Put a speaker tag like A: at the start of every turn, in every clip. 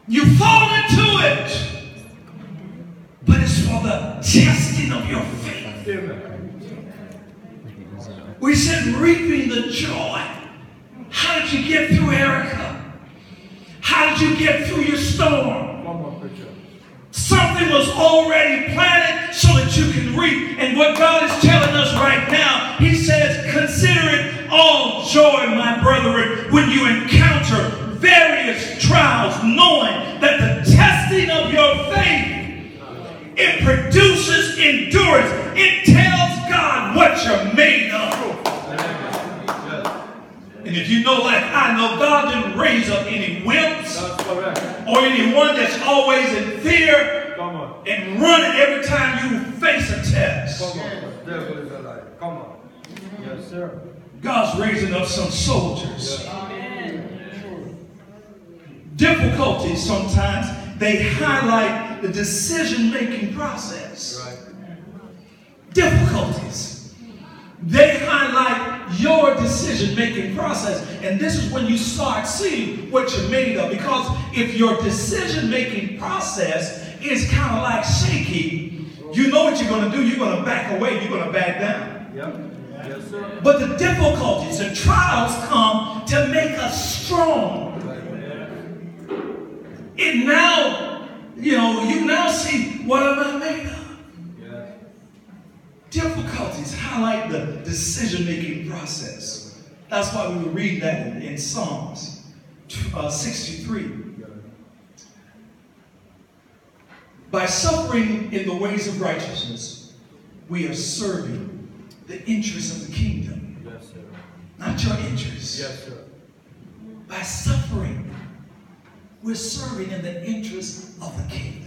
A: You fall into it. But it's for the testing of your faith. We said reaping the joy. How did you get through, Erica? How did you get through your storm? Something was already planted so that you can reap. And what God is telling us right now, He says, consider it all joy, my brethren, when you encounter various trials, knowing that the testing of your faith, it produces endurance. It tells God what you're made of. And if you know, like I know, God didn't raise up any wimps or anyone that's always in fear and running every time you face a test.
B: Come on. Yes, sir.
A: God's raising up some soldiers. Difficulties sometimes, they highlight the decision-making process. Difficulties. They highlight your decision-making process. And this is when you start seeing what you're made of. Because if your decision-making process is kind of like shaky, you know what you're going to do. You're going to back away. You're going to back down.
B: Yep. Yes, sir.
A: But the difficulties and trials come to make us strong. And now, you now see what am I made of. Difficulties highlight the decision-making process. That's why we read that in Psalms 63. By suffering in the ways of righteousness, we are serving the interests of the kingdom.
B: Yes, sir.
A: Not your interests.
B: Yes, sir.
A: By suffering, we're serving in the interests of the kingdom.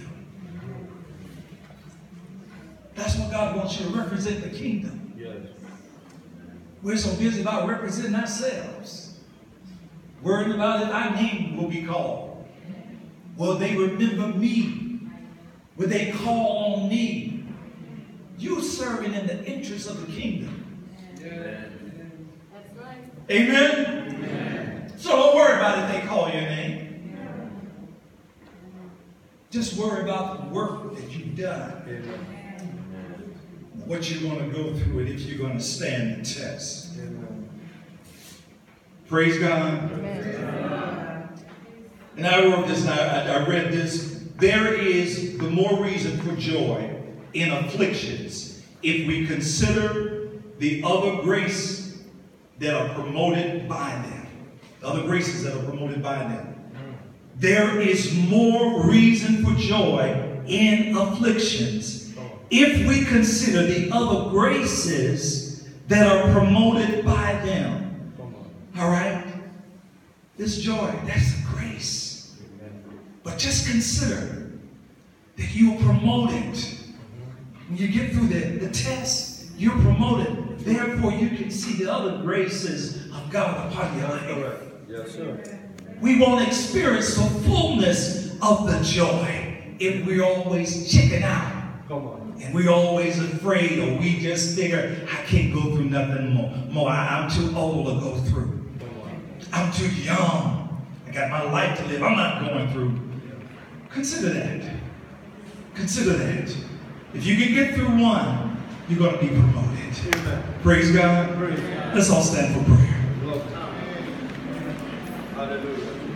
A: That's what God wants you to represent, the kingdom.
B: Yes.
A: We're so busy about representing ourselves. Worrying about if our name will be called. Will they remember me? Will they call on me? You serving in the interest of the kingdom.
B: Yeah.
C: That's right.
A: Amen?
B: Amen.
A: So don't worry about if they call your name. Just worry about the work that you've done.
B: Amen.
A: What you're going to go through and if you're going to stand the test.
B: Amen.
A: Praise God.
C: Amen.
A: And I wrote this, I read this. There is the more reason for joy in afflictions if we consider the other grace that are promoted by them. The other graces that are promoted by them. There is more reason for joy in afflictions if we consider the other graces that are promoted by them. All right? This joy, that's a grace. But just consider that you're promoted. When you get through the test, you're promoted. Therefore, you can see the other graces of God upon your life.
B: Yes, sir.
A: We won't experience the fullness of the joy if we're always checking out.
B: Come on.
A: And we're always afraid, or we just figure, I can't go through nothing more. I'm too old to go through. I'm too young. I got my life to live. I'm not going through. Consider that. Consider that. If you can get through one, you're going to be promoted.
B: Amen.
A: Praise God.
B: Praise God.
A: Let's all stand for prayer.
B: Hallelujah.